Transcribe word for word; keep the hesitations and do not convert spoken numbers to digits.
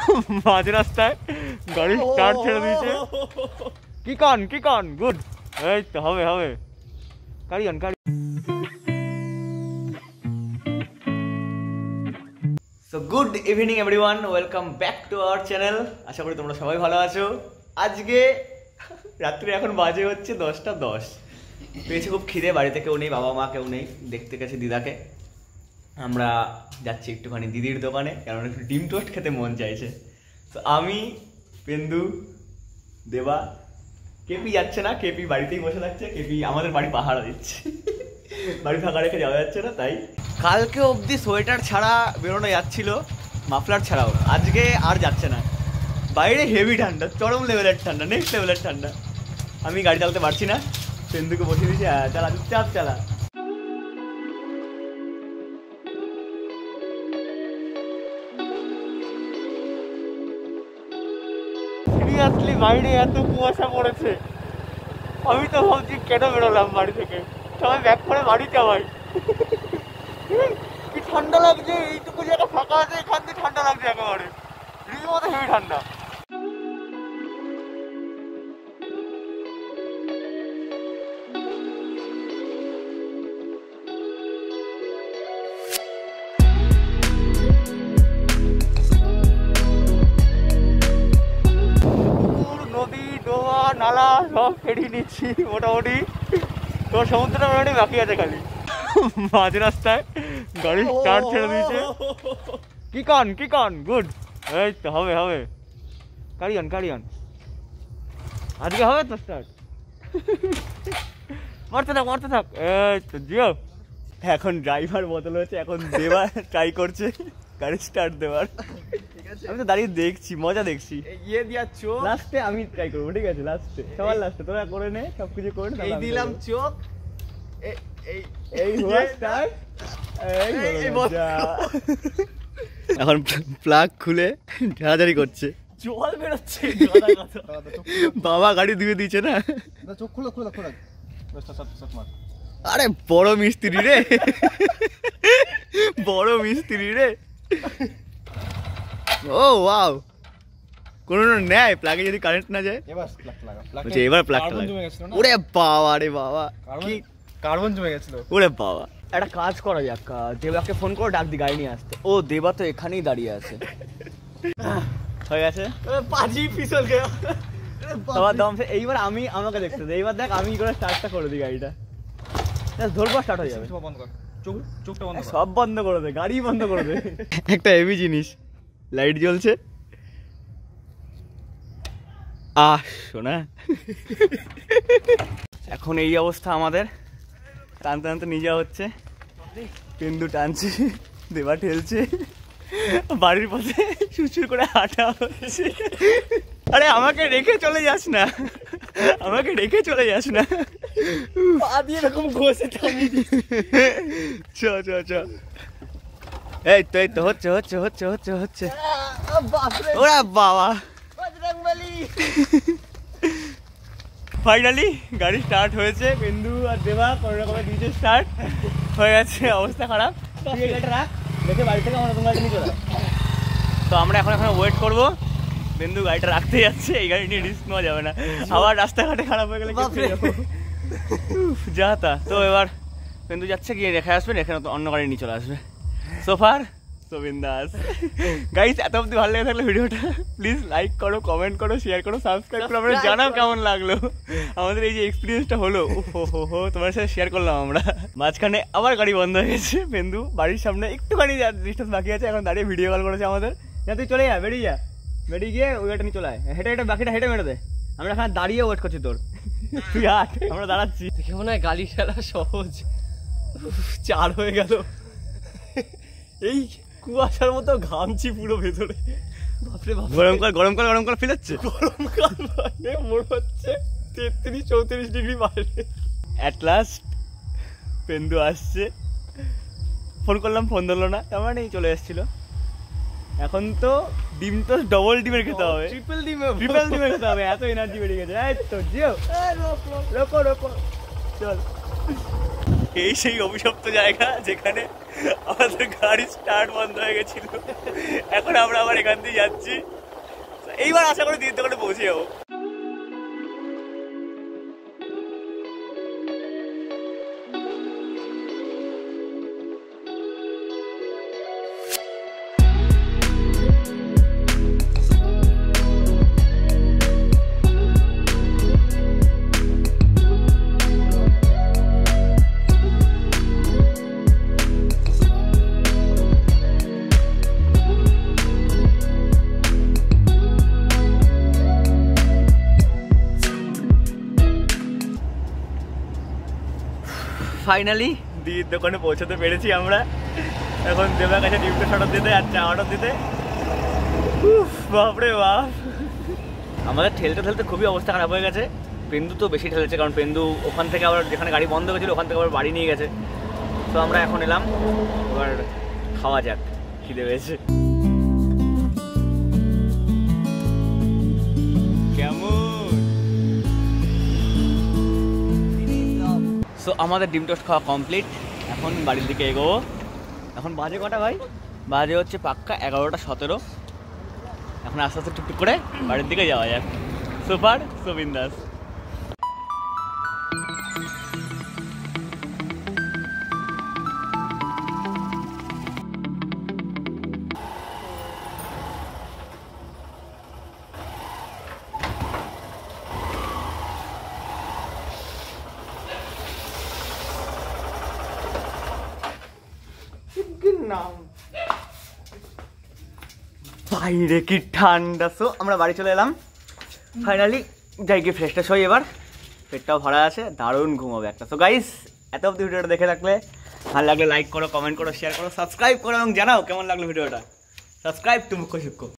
মাঝ রাস্তায় গাড়ি স্টার্ট ছেড়ে দিয়েছে। কি কন কি কন গুড, এই তো হবে হবে গাড়ি অন গাড়ি। So good evening everyone, welcome back to our channel. আশা করি তোমরা সবাই ভালো আছো। আজকে রাত্রে এখন বাজে হচ্ছে দশটা দশ। পেয়েছে খুব খিদে, বাড়িতে কেউ নেই, বাবা মা কেউ নেই, দেখতে গেছে দিদাকে। আমরা যাচ্ছি একটুখানি দিদির দোকানে, কারণ একটু ডিম টোস্ট খেতে মন চাইছে। তো আমি, পেন্দু, দেবা, কেপি যাচ্ছে না, কেপি বাড়িতেই বসে থাকছে। কেপি আমাদের বাড়ি পাহাড়া দিচ্ছে, বাড়ি ফাঁকা রেখে যাওয়া যাচ্ছে না। তাই কালকে অবধি সোয়েটার ছাড়া বেরোনো যাচ্ছিল, মাফলার ছাড়াও। আজকে আর যাচ্ছে না। বাইরে হেভি ঠান্ডা, চরম লেভেলের ঠান্ডা, নেক্সট লেভেলের ঠান্ডা। আমি গাড়ি চালাতে পারছি না, পেন্দুকে বসিয়ে দিয়েছি, হ্যাঁ চালা চুপচাপ চালা। সিরিয়াসলি বাইরে এত কুয়াশা পড়েছে, আমি তো ভাবছি কেন বেরোলাম বাড়ি থেকে। সবাই ব্যাক করে বাড়ি যাওয়াই। কি ঠান্ডা লাগছে, এইটুকু জায়গা ফাঁকা আছে, এখান থেকে ঠান্ডা লাগছে একেবারে, রীতিমতো হেভি ঠান্ডা। নদী ডোবা নালা সব পেরিয়ে নিচ্ছি মোটামুটি। তোমার সমুদ্রটা মোটামুটি বাকি আছে, খালি মাঝ রাস্তায় গাড়ি স্টার্ট ছেড়ে দিয়েছে। কি কন কি কন গুড, এই তো হবে হবে গাড়ি অন গাড়ি অন। আজকে হবে তো স্টার্ট, মারতে থাক মারতে থাক। এই তো জিও। এখন ড্রাইভার বদল হয়েছে, এখন দেবা ট্রাই করছে গাড়ি স্টার্ট দেওয়ার। আমি তো দাঁড়িয়ে দেখছি, মজা দেখছি। ইয়ে দিয়া চোখ, লাস্টে আমি ট্রাই করবো, ঠিক আছে? লাস্টে সবার লাস্টে তোরা করে নে, সবকিছু করে নে। এই দিলাম চোখ, এই এই হওয়া স্টার্ট। এই মজা। এখন প্লাগ খুলে ঝাড়াঝাড়ি করছে, জল বেরোচ্ছে। বাবা গাড়ি ধুয়ে দিয়েছে না। চোখ খুলে খুলে খুলে। আরে বড় মিস্ত্রি রে, বড় মিস্ত্রি রে। ও ওয়াও, কোনো নেয় প্লাগে যদি কারেন্ট না যায়। এবার প্লাগ লাগা, আচ্ছা এবার প্লাগটা লাগা। ওরে বাবা রে বাবা, কি কার্বন জমে গেছিল। ওরে বাবা, একটা কাজ করা যাক, দেবাকে ফোন করে ডাক দি গাড়ি নিয়ে আসতে। ও দেবা তো এখানেই দাঁড়িয়ে আছে। হয়ে গেছে, পাজি পিছল গেল তোমার দম। এইবার আমি আমাকে দেখতে দে, এইবার দেখ আমি করে স্টার্টটা করে দিই গাড়িটা। ধরবো স্টার্ট হয়ে যাবে। বন্ধ কর, চোখ চোখটা বন্ধ কর, সব বন্ধ করে দে, গাড়ি বন্ধ করে দে। একটা হেভি জিনিস, লাইট জ্বলছে। আহ শোনা, এখন এই অবস্থা আমাদের। টানতে টানতে নিয়ে যাওয়া হচ্ছে, পেন্দু টানছে, দেবা ঠেলছে, বাড়ির পথে সুরসুর করে হাঁটা হচ্ছে। আরে আমাকে রেখে চলে যাস না, আমাকে রেখে চলে যাস না। পা দিয়ে এরকম ঘষে টানি। চ চ চ, এই তো এই তো হচ্ছে হচ্ছে হচ্ছে হচ্ছে হচ্ছে। ওরা বাবা, ফাইনালি গাড়ি স্টার্ট হয়েছে। পেন্দু আর দেবা কোনো রকমের দিয়েছে স্টার্ট হয়ে গেছে। অবস্থা খারাপ, গাড়িটা রাখ, দেখে বাড়ি থেকে আমরা তোমার নিয়ে চলে। তো আমরা এখন এখানে ওয়েট করবো। পেন্দু গাড়িটা রাখতে যাচ্ছে, এই গাড়ি নিয়ে রিস্ক নেওয়া যাবে না, আবার রাস্তাঘাটে খারাপ হয়ে গেলে যা তা। তো এবার পেন্দু যাচ্ছে, গিয়ে রেখে আসবে, রেখে অন্য গাড়ি নিয়ে চলে আসবে। সোফার সোবিন্দাস। গাইস, এত অব্দি ভালো লেগে থাকলে ভিডিওটা প্লিজ লাইক করো, কমেন্ট করো, শেয়ার করো, সাবস্ক্রাইব করো। আমরা জানাও কেমন লাগলো আমাদের এই যে এক্সপিরিয়েন্সটা হলো। হো হো হো তোমার সাথে শেয়ার করলাম আমরা। মাঝখানে আবার গাড়ি বন্ধ হয়ে গেছে। পেন্দু বাড়ির সামনে একটুখানি ডিস্টেন্স বাকি আছে, এখন দাঁড়িয়ে ভিডিও কল করেছে আমাদের। যা তুই চলে যা, বেরিয়ে যা, বেরিয়ে গিয়ে ওই গাড়িটা নিয়ে চলে আয়, হেঁটে হেঁটে বাকিটা হেঁটে মেরে দে। আমরা এখানে দাঁড়িয়ে ওয়েট করছি তোর, তুই আট, আমরা দাঁড়াচ্ছি। দেখে মনে হয় গাড়ি চালা সহজ, চার হয়ে গেল। এই কুয়াশার মতো ঘামছি পুরো ভেতরে। বাপরে বাপ, গরমকাল গরমকাল গরমকাল ফিল হচ্ছে। গরমকাল মানে মনে হচ্ছে তেত্রিশ চৌত্রিশ ডিগ্রি বাইরে। অ্যাট লাস্ট পেন্দু আসছে, ফোন করলাম, ফোন ধরলো না, তার মানে চলে এসেছিল। এখন তো ডিম তো ডবল ডিমের খেতে হবে, ট্রিপল ডিম, ট্রিপল ডিমের খেতে হবে, এত এনার্জি বেড়ে গেছে। এই তো জিও, রোকো রোকো চল। এই সেই অভিশপ্ত জায়গা যেখানে আমাদের গাড়ি স্টার্ট বন্ধ হয়ে গেছিল। এখন আমরা আবার এখান দিয়ে যাচ্ছি। এইবার আশা করি দিদির দোকানে পৌঁছে যাবো। ফাইনালি দিদির দোকানে পৌঁছাতে পেরেছি আমরা। এখন দেবার কাছে ডিমটা অর্ডার দিতে আর চা অর্ডার দিতে। উফ, বাপরে বাপ, আমাদের ঠেলতে ঠেলতে খুবই অবস্থা খারাপ হয়ে গেছে। পেন্দু তো বেশি ঠেলেছে, কারণ পেন্দু ওখান থেকে আবার যেখানে গাড়ি বন্ধ হয়েছিল ওখান থেকে আবার বাড়ি নিয়ে গেছে। তো আমরা এখন এলাম, এবার খাওয়া যাক, খিদে পেয়েছে। সো আমাদের ডিম টোস্ট খাওয়া কমপ্লিট, এখন বাড়ির দিকে এগোবো। এখন বাজে কটা ভাই? বাজে হচ্ছে পাক্কা এগারোটা সতেরো। এখন আস্তে আস্তে টুকটুক করে বাড়ির দিকে যাওয়া যাক। সুপার সো বিন্দাস। বাইরে কি ঠান্ডা। সো আমরা বাড়ি চলে এলাম ফাইনালি। যাই গিয়ে ফ্রেশ ট্রেশ হই, এবার পেটটাও ভরা আছে, দারুণ ঘুমাবে একটা। সো গাইস, এত অব্দি ভিডিওটা দেখে রাখলে ভালো লাগলে লাইক করো, কমেন্ট করো, শেয়ার করো, সাবস্ক্রাইব করো এবং জানাও কেমন লাগলো ভিডিওটা। সাবস্ক্রাইব টু মুখ্য শিক্ষক।